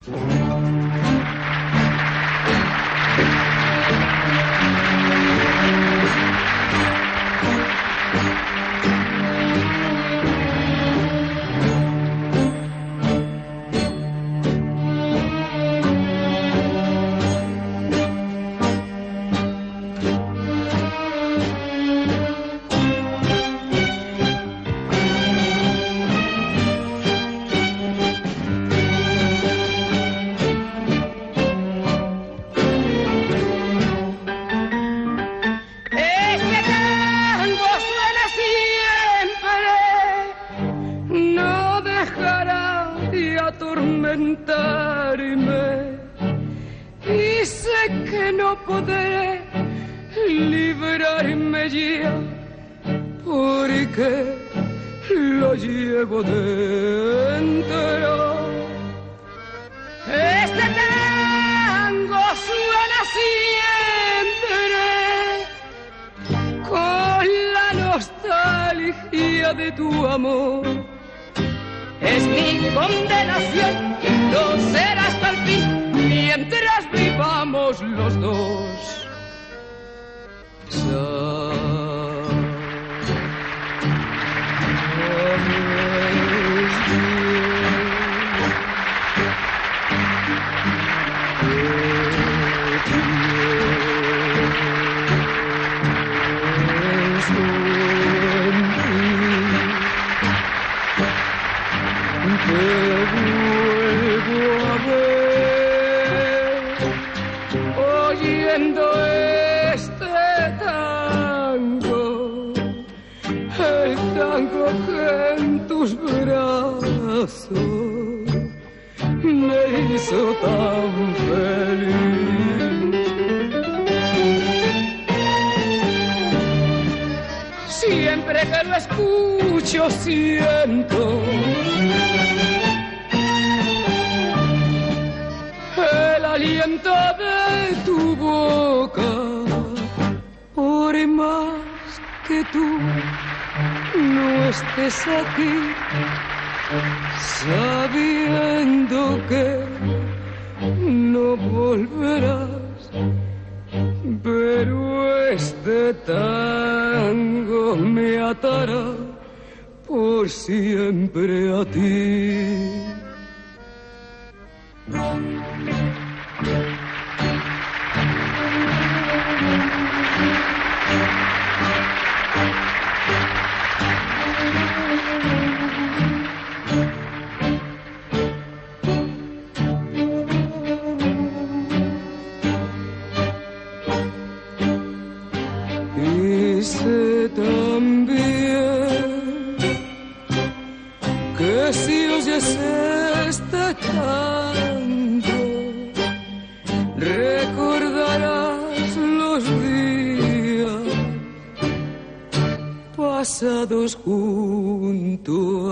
atormentarme y sé que no podré librarme ya porque lo llevo dentro. Este tango suena siempre con la nostalgia de tu amor. Es mi condenación, no será hasta el fin, mientras vivamos los dos. Oyendo este tango, el tango que en tus brazos me hizo tan feliz. Siempre que lo escucho siento el aliento de tu boca, por más que tú no estés aquí, sabiendo que no volverás, pero este tango me atará por siempre a ti. Y sé también que si oyes este canto, recordarás los días pasados junto